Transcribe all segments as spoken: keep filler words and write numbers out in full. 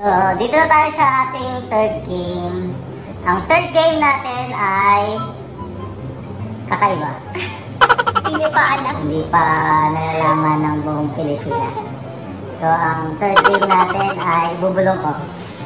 So, dito na tayo sa ating third game. Ang third game natin ay kakaiba. Hindi pa alam. Hindi pa nalalaman ng buong Pilipinas. So, ang third game natin ay bubulong ko.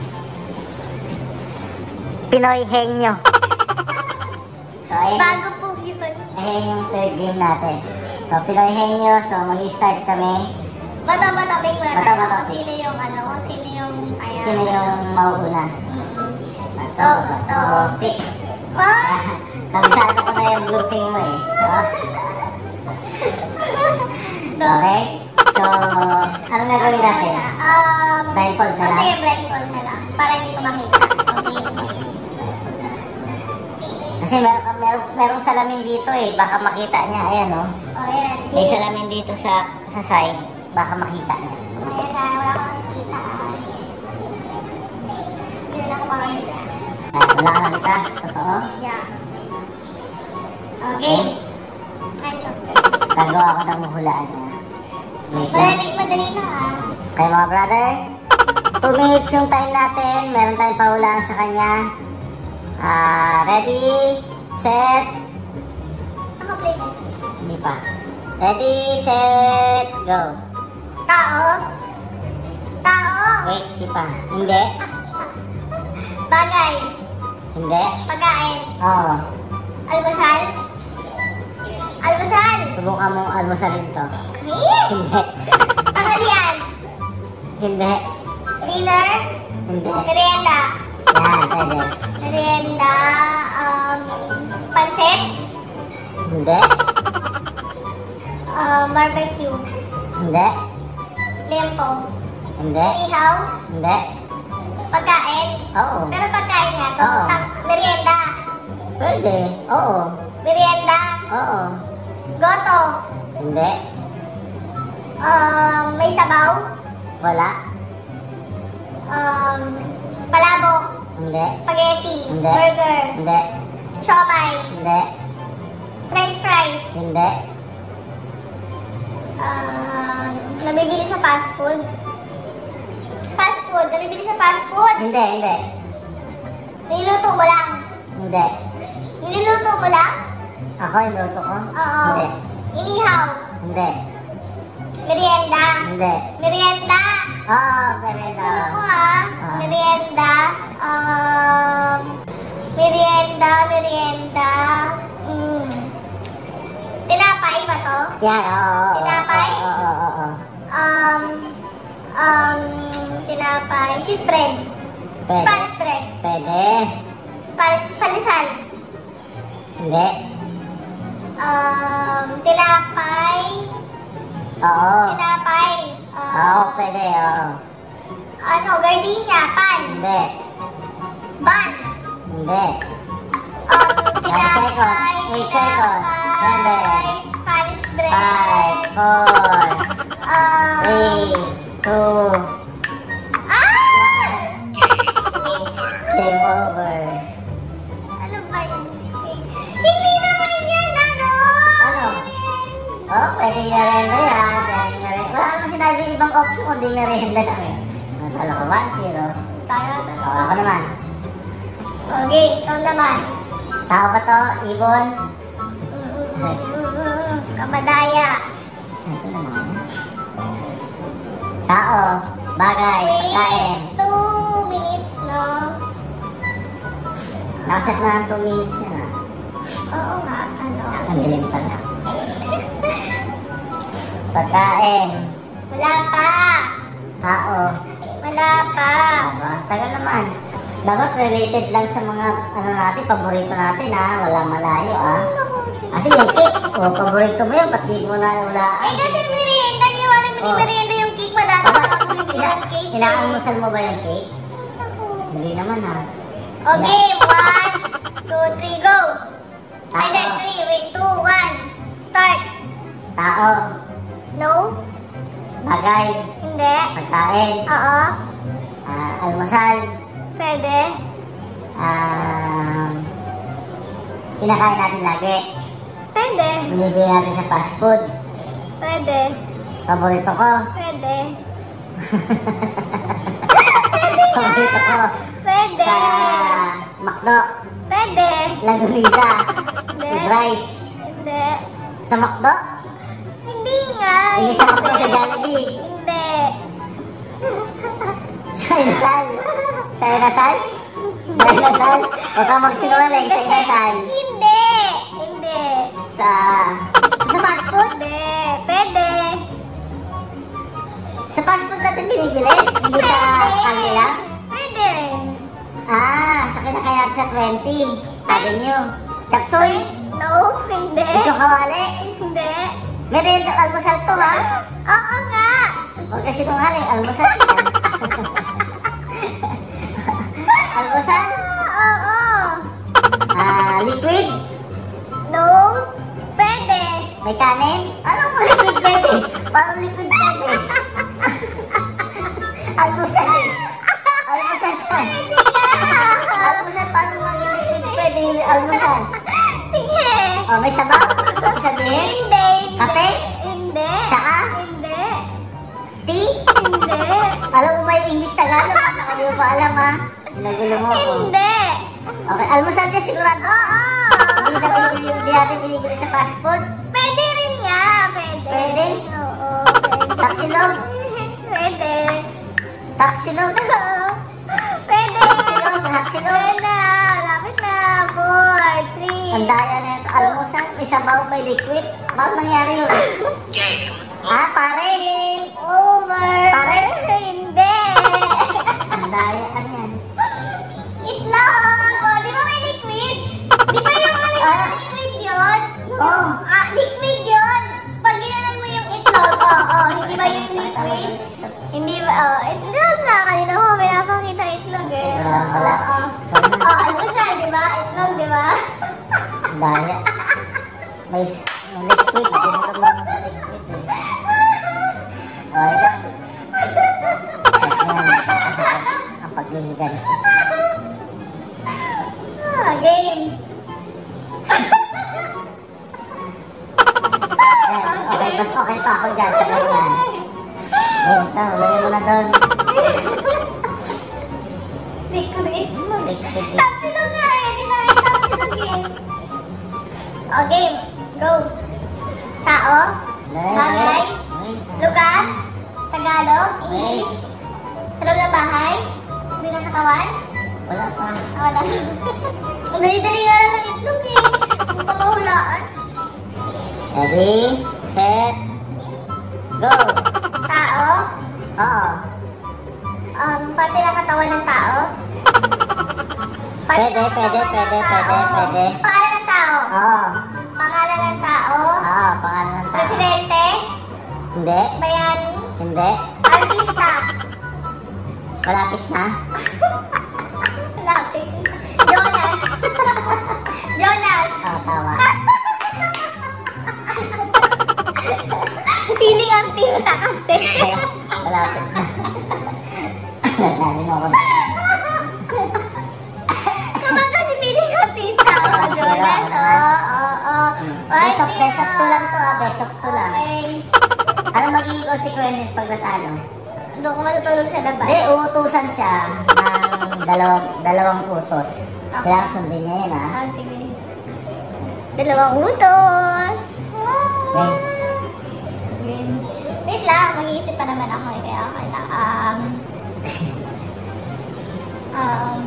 Pinoy Henyo. So, ayun. Bago po yun. Ayun yung third game natin. So, Pinoy Henyo. So, mag-start kami. Bato-bato, big na Bato, bato, tayo. Sino yung ano? Sino yung kaya? Sino yung mauuna? Bato, bato, pick. Ah! Kabisado ko na yung grouping mo eh. So, okay? So, anong gagawin natin? Um, Blindfold na oh, lang? sige, blindfold na lang. Para hindi ko makita. Okay. Kasi meron, meron, merong salamin dito eh. Baka makita niya. Ayan o. Oh. Oh, yan. May salamin dito sa sa side. Baka makita niya. Ayan na, wala akong nakikita. Hindi na ako makikita. Ah, wala ka nakita? Totoo? Yeah. Okay. Nice. Gagawa ako ng hulaan niya. Wait lang. Madali, madali lang ah. Okay mga brother, two minutes yung time natin. Meron tayong pahulaan sa kanya. Ah, ready, set. Naka-play mo. Hindi pa. Ready, set, go. Tao. Tao. Wait, hindi pa. Hindi. Bagay. Hindi. Pagkain. Oo. Almusal. Almusal. Subukan mong almusalin to. Hey! Hindi. Tanghalian. Hindi. Dinner. Hindi. Merienda. Yan, pwede. Merienda. Um, pansit. Hindi. Uh, barbecue. Hindi. Lempo. Hindi. Ihaw. Hindi. Pagkain. Oo. Pero pagkain nga to. Oo. Tang- merienda. Pwede. Oo. Merienda. Oo. Goto. Hindi. Um, may sabaw. Wala. Um, palabok. Hindi. Spaghetti. Hindi. Burger. Hindi. Siomay. Hindi. French fries. Hindi. Um, nabibili sa fast food. Fast food. Nabibili sa fast food. Hindi. Hindi. Niluto mo lang. Hindi. Niluluto mo lang? Ako yung luto ko? Oo. Hindi. Inihaw. Hindi. Merienda. Hindi. Merienda. Oo, perenda. Ano ko ah? Ah. Merienda. Um, merienda. Merienda. Mm. Tinapay ba to? Yan, oo. oo, Tinapay? Oo, oo, oo, oo. Um, um, tinapay. Cheese bread. Pwede. Spanish bread. Pwede. Spanish, pandesal. Hindi. Um, tinapay. Oo. Tinapay. Um, Oo, pwede, oo. Ano, gardenia, pan, Hindi. ban. Hindi. Um, seconds. tinapay, Eight seconds. tinapay, Spanish bread. Five, four, Um, three, two, ah! game over. Ano ba yun? Hindi naman yan, ano? Ano? Oo, pwede merenda yan. Pwede merenda. Wala naman sinabi ibang option kundi merenda lang eh. Natalo ko, one zero. Tayo, So, ako naman. okay, ikaw naman. Tao ba to? Ibon? Kamadaya. Ito naman. Tao. Bagay. Pagkain. Wait, two minutes, no? Nakaset na ang two minutes yan ah. Oo nga, ano? Ang dilim pala. Pagkain. Wala pa. Tao. Wala pa. Aba, tagal naman. Dapat related lang sa mga ano natin, paborito natin ha. Walang malayo ah. Kasi yung cake, oh, paborito mo yun, ba't di mo na wala? Eh kasi merienda, di wala mo ni Oh. merienda yung cake. Madami Aba, pa ako hindi ina ng cake. inaalmusal mo ba yung cake? Hindi naman ha. Okay, one, two, three, go. Ay, Tao. then three, wait, two, one. Start. Tao. No? Bagay. Hindi. Pagkain. Oo. ah, almusal. Pwede. ah, kinakain natin lagi. Pwede. Binibili natin sa fast food. Pwede. Paborito ko. Pwede. Pwede Paborito ko. Pwede. Sa McDo. Pwede. Laguniza. Hindi. With rice. Hindi. Sa McDo? Hindi nga. Hindi sa McDo, sa Jollibee. Hindi. Sa inasal. Sa inasal? Sa inasal? Huwag kang magsinungaling sa inasal. Hindi. Hindi. Sa... Sa fast food? Hindi. Pwede. Sa fast food natin binibili? Hindi sa kanila? Pwede rin. Ah, sa kinakaya sa twenty. Sabi nyo. Chapsoy? No, hindi. Isyo kawali? Hindi. Merenda almusal to ha? Oo nga. Huwag kasi tungaling, almusal yan. Almusal? Oo. Ah, liquid? No. Pwede. May kanin? Ano mo liquid pwede? Parang liquid pwede. Almusal. Almusal saan? Almusal, paano maging liquid pwede? Almusal. Sige. O, may sabaw? Ibig sabihin? Hindi. Kape? Hindi. Tsaka? Hindi. Tea? Hindi. Alam mo ba yung English Tagalog? Baka di mo pa alam ha? Nagulo mo ako. Hindi. Okay, almusal niya sigurado. Oo. Hindi na binibili, hindi natin binibili sa fast food. Pwede rin nga. Pwede. Pwede? Oo. Pwede. Taksilog? Pwede. Taksilog? Pwede. Taksilog? Taksilog? Pwede. Lapit na. Four, three. Ang daya na ito. Almusal, may sabaw, may liquid. Bakit nangyari yun? Ah, pare. Over. Pare? Hindi. Ang daya, ano yan? Itlog. O, di ba may liquid? Di ba yung ano yung Ah. liquid yun? Oh. Ah, liquid yun. Pag ginanon mo yung itlog, oo, oh, hindi ba yung liquid? Hindi ba, oh, itlog na. Kanina mo, may napakita itlog eh. Wala, wala. Oo. Oh, almusal, di ba? Itlog, di ba? Ang daya. May s- may liquid. Ginulog mo sa liquid eh. Okay lang. Yan. Ang pagliligan. Ah, game. Yes, okay, mas okay pa ako dyan sa ganyan. Ayun, ito, lagay mo na doon. Liquid. Liquid. Tapsilog nga eh. Di na yung tapsilog eh. O, game. Go. Tao. Bagay. Lugar. Tagalog. English. Sa loob ng bahay. Hindi ng katawan. Wala pa. Ah, wala. Ang dali-dali nga lang ng itlog eh. Hindi pa mahulaan. Ready, set, go. Tao. Oo. Um, parte ng katawan ng tao. Parte Pwede, ng pwede, katawan ng pwede, tao. pwede, pwede. Pangalan ng tao. Oo. Pangalan ng tao. Oo, pangalan ng tao. Presidente. Hindi, Bayani. hindi. Artista. Malapit na. Lapit. Jonas. Jonas. Oo, tawa. Feeling artista kasi. Kaya, malapit na. Dami mo ako. Kapag kasi feeling artista. Oh, Jonas. Oo, oo, oo. Best of, best of two lang to ah, best of two lang. Okay. Ano magiging consequences pag natalo? Doon ko matutulog sa labas. Hindi, uutusan siya ng dalawang, dalawang utos. Kailangan sundin niya yun ah. Ah, sige. Dalawang utos. Okay. Wait lang, mag-iisip pa naman ako eh. Kaya okay lang. Um, um,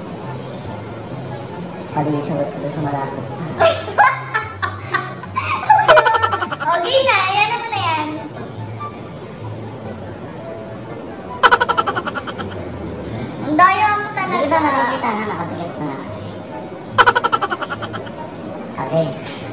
Pag-iisuot ko sa malapit. okay na, ayan naman na yan. Ang daya mo Hindi talaga. ba nakikita na nakatikit na? Okay.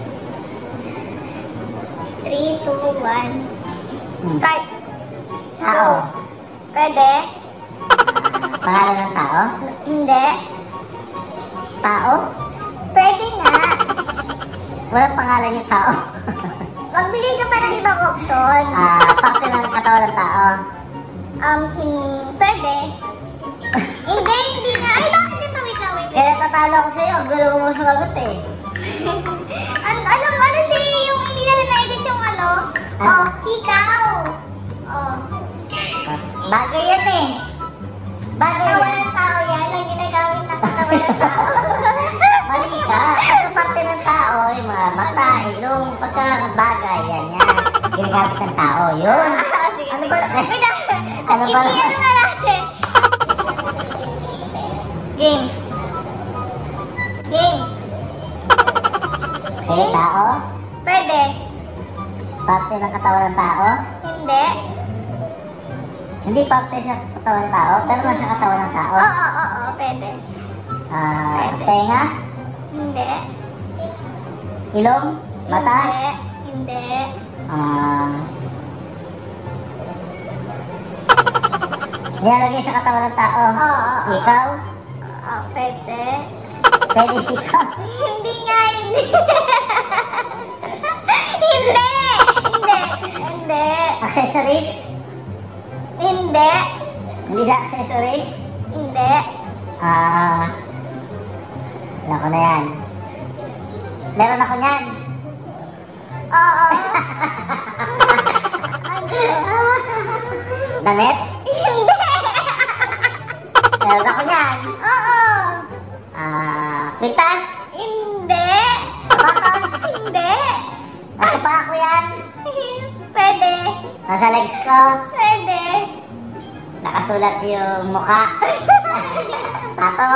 three, two, one. Hmm. Start. Tao. Pwede? Pangalan ng tao? Hindi. Tao? Pwede nga. Walang pangalan yung tao. Magbigay ka pa ng ibang option. Ah, parte ng katawan ng tao. Um, hin... Pwede. Hindi, hindi nga. Ay, bakit ito? Wait lang, wait lang. Eh, tatalo ko sa'yo. Ang gulo mo sumagot eh. Ano, ano, ano siya yung hindi na na-edit yung ano? Ah. Oh, hikaw. Oh. Bagay yan eh. Bagay Katawan yan. ng tao yan, ang ginagamit na katawan ng tao. Mali ka. Ang parte ng tao, yung mga mata, ilong, pagkakabagay, yan yan. Ginagamit ng tao, yun. Ah, sige, Ano sige. ba? Wait lang. Ano ba? I-clear na natin. Game. Game. Okay, tao. Pwede. Parte ng katawan ng tao. Hindi. Hindi parte sa katawan ng tao, pero nasa katawan ng tao. Oo, oo, oo. Pwede. Ah, Pwede. tenga, Hindi. ilong, mata. Hindi. Hindi. Ah, nilalagay sa katawan ng tao. Oo, oo, oo. Ikaw, Oo, pwede. pwede ikaw. Hindi nga, hindi. Hindi. Hindi. Hindi. Accessories, Hindi. hindi sa accessories. Hindi. Ah, alam ko na yan. Meron ako niyan. Oo. Ano? Damit, Hindi. meron ako niyan. Oo. Ah, pintas, Hindi. sapatos, Hindi. nasa pa ako yan. Pwede. Nasa legs ko, Pwede. nakasulat yung mukha. Tato,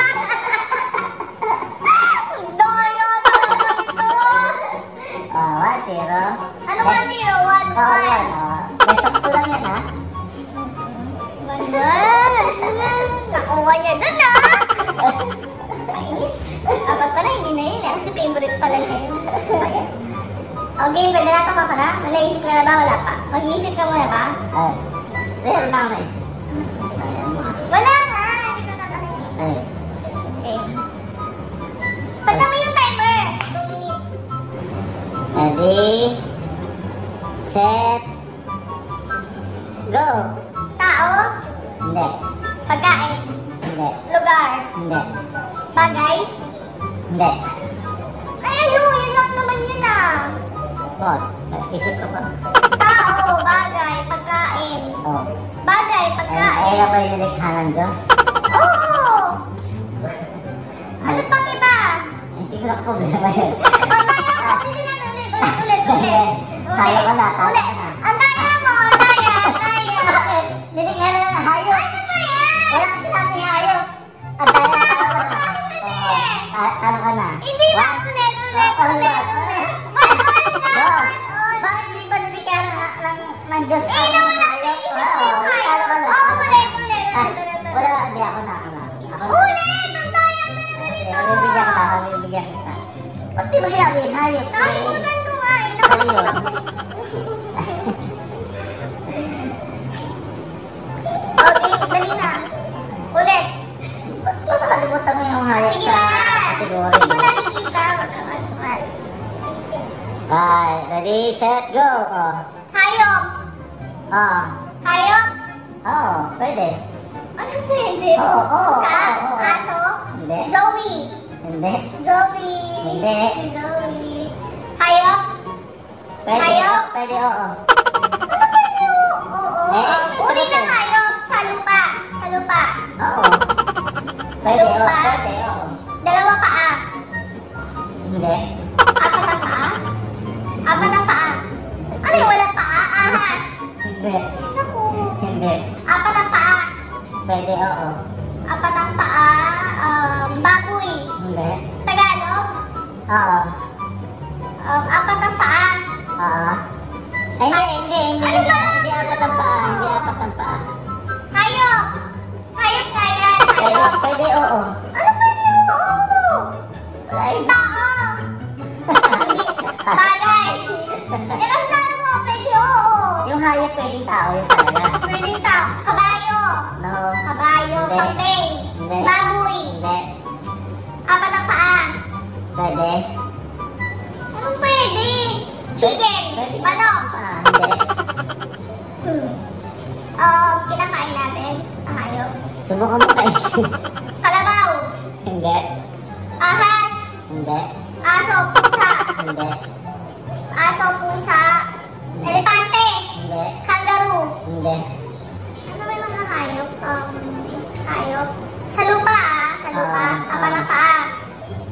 Daya naman to. oh, one, zero. Ano ka zero? One, Oo, one. yan, oh. May sakto lang yan, ha? Manuel. Nakuha niya dun, ah. Kainis. Dapat pala, hindi na yun. eh, Kasi favorite pala niya yun. Ayan. Okay, pwede na ito pa pala. May naisip ka na ba? Wala pa. Mag-iisip ka muna ba? Ay, meron na ako naisip. Ayan mo. Wala nga. Hindi ko nakakita. Ay, Okay. Pagka mo yung timer. Two minutes. ready, set, go. Tao. Hindi, Pagkain. hindi, Lugar. hindi, Bagay. hindi. Ay, ano? Yun lang naman yun, ah. Oh, isip ko pa. Tao. Bagay. Pagkain. Oh, Bagay. ay, Pagkain. ay ba yung nilikha ng Diyos? Oo! Ano pang iba? Hindi ko na problema yun. Ang daya mo! Hindi na ulit, ulit, ulit, ulit. Kaya ko na, kaya Ulit. ko na. Ang daya mo! Ang daya! Ang daya! Bakit? Nilikha na ng hayop. Ano ba yan? Wala kasi namin hayop. Ang daya, talo ka na. Oo, ta- talo ka na. Hindi ba? One, Ulit, ulit, oh, ulit, ulit. ulit. One, one na! Go. One, one. Bakit hindi ba nilikha ng, ng, ng Diyos Eh, ang naman hayop? natin Oo, yung hayop. talo ka na. Oo, ulit, ulit, Ah, ulit, ulit, ulit. wala, hindi ako na, ako na. Ako na. Ulit! Ang daya mo na Kasi, ganito. bibigyan kita, bibigyan kita. Ba't di mo sinabi yung hayop? Nakalimutan ko nga eh. Ano yun? Okay, dali na. Ulit. Ba't ba nakalimutan mo yung hayop Sige sa na. kategory? Hindi mo nakikita. Wag kang asmal. Bye. Ready, set, go. Oh. Hayop. Oh. Hayop. Oh, pwede. Ano pwede? Oo, oo, Sa? oo, oo. Aso? Hindi. Zoe. Hindi. Zoe. Hindi. Si Zoe. Hayop? Pwede. Hayop? Pwede, oo. Ano pwede? Oo, oo. Eh, oo. Uri sagutin. ng hayop. Sa lupa. Sa lupa. Oo. Pwede, Ano oo. ba? Pwede, oo. Dalawa paa. Hindi. Apat na paa. Apat na paa. Ano yung walang paa? Ahas. Hindi. Naku. Hindi. Apat na paa. Pwede, oo. Apat na paa. Um, baboy. Hindi. Tagalog. Oo. Um, apat na paa. Oo. Ay, hindi, hindi, hindi. Ano Hindi, ba? hindi apat ang paa. Hindi apat ang paa. Hayop. Hayop nga yan. Pwede, Hayop. pwede, oo. Ano pwede yung oo? Ay, Tao. Bagay. Pero sa mo, pwede oo. yung hayop pwedeng tao, yung talaga. Pwede tao. Kabayo. No. Kabayo. Hindi. Kambing. Hindi. Baboy. Hindi. Apat na paa. Pwede. Anong pwede? Chicken. Pwede. Manok. Ah, hindi. Hmm. Um, kinakain natin. Ang hayop. Subukan mo kainin. Kalabaw. Hindi. Ahas. Hindi. Aso. Pusa. Hindi. Aso. Pusa. Elepante. Hindi. Kangaroo. Hindi. Ano ba yung mga hayop? Um,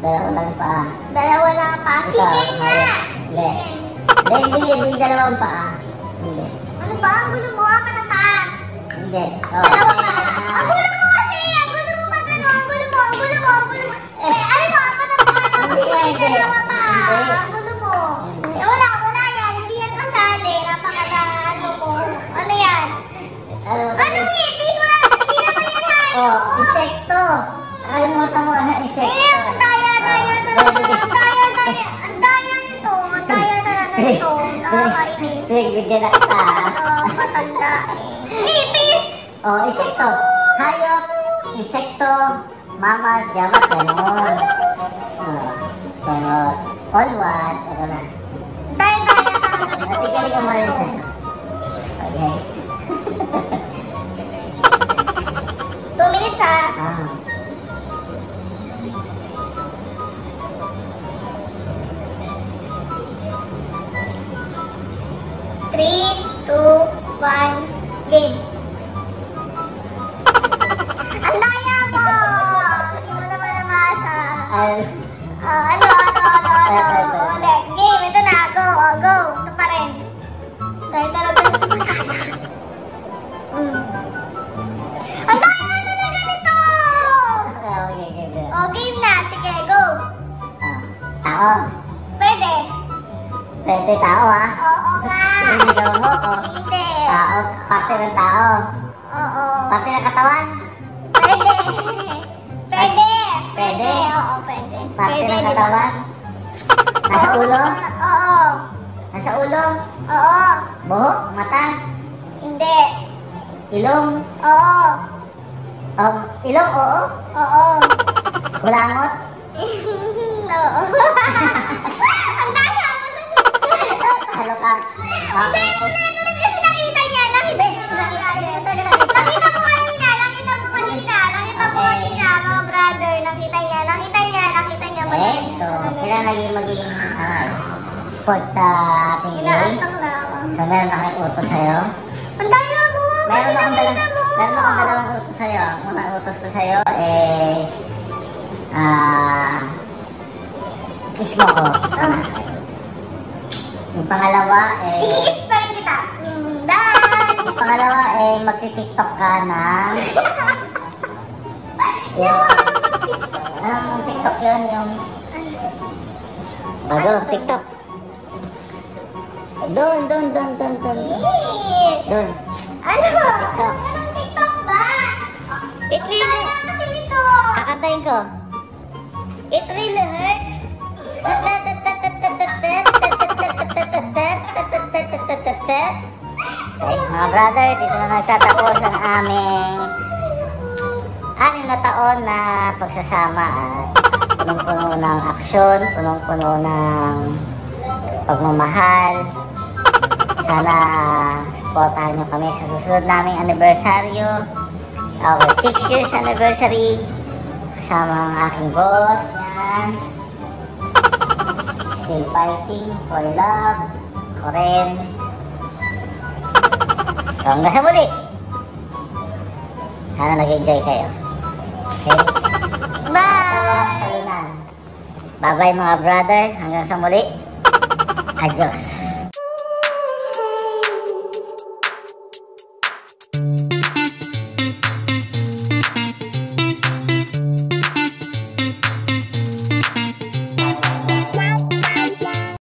Dalawa lang paa. Dalawa lang pa. Ito, Chicken nga! Hindi. Chicken. Hindi, hindi, hindi dalawang paa. Hindi. Ano ba? Ang gulo mo? Apat na paa. Hindi. Oh, Dalawa okay, pa. na. Ang gulo mo kasi! Ang gulo mo pag ano? Ang gulo mo! Ang gulo mo! Ang gulo mo! Eh, ano mo? Apat na paa. Tapos Hindi, hindi hindi. dalawa pa. Hindi. Ang gulo mo. Hindi. Eh, wala, wala yan. Hindi yan kasali. Napakala, ano mo. Ano yan? Ano? Anong ipis? Wala, hindi naman yan hayo. Oh, insekto. Kalimutan mo ang insekto. Eh, ang daya, daya talaga. Ang daya, daya. Ang daya nito. Ang daya talaga nito. Nakakainis. Sige, bigyan na kita. Oo, matanda eh. Ipis! Oh, insekto. Hayop, insekto, mamas, yamat, gano'n. Oh, sunod. All what? Ito na. Daya, daya talaga nito. Natigil ka mo rin sa'yo. Okay. Two minutes ha. Ah. Three, two, one, game. Ang daya mo! Hindi mo naman namasa. Al. Ah, ano, ano, ano, ano. Ulit. Game, ito na. Go, oh, go. Ito pa rin. Dahil talaga ito matanda. Mm. Ang daya talaga nito! Okay, okay, okay, okay. Oh, game na. Sige, go. Ah. Tao. Pwede. Pwede tao, ha? Oo nga. Sinigaw mo ko. Hindi. Tao, parte ng tao. Oo. Parte ng katawan. Pwede. Pwede. Pwede. Oo, pwede. Parte Pwede, ng di ba? katawan. Nasa Oo ulo. nga. Oo. Nasa ulo. Oo. Buhok, mata, Hindi. ilong. Oo. Um, ilong, oo. Oo. Kulangot. Oo. Ang daya mo na. Halo ka. Ah, Hindi, hindi, hindi. Kasi nakita niya. Nakita niya. Nakita ko kanina. Nakita ko kanina. Nakita ko kanina, mga brother. Nakita niya. Nakita niya. Nakita niya. Okay, so, kailan naging maging ah, sport sa ating game? Inaantang na ako. So, meron na kayong utos sa'yo. Ang daya mo. Kasi Meron akong dalang, nakita mo. meron akong dalawang utos sa'yo. Ang unang utos ko sa'yo, eh, ah, kiss mo ko. Yung pangalawa, eh, Ikikiss pa rin kita. Mm, done. yung pangalawa, eh, magti-tiktok ka ng, yung, anong tiktok yun, yung, bago, tiktok. Doon, doon, doon, doon, doon, Eh, doon. Ano? Anong TikTok ba? It really, Kaya kasi nito. kakantayin ko. It really hurts. Okay, mga brother, dito na nagtatapos ang aming anim na taon na pagsasama at punong-puno ng aksyon, punong-puno ng pagmamahal. Sana supportahan nyo kami sa susunod naming anibersaryo, our six years anniversary, kasama ang aking boss. Yan. Still fighting for love, ko rin. So hanggang sa muli, sana nag-enjoy kayo. Okay? Bye. Bye bye mga brother, hanggang sa muli. Adios.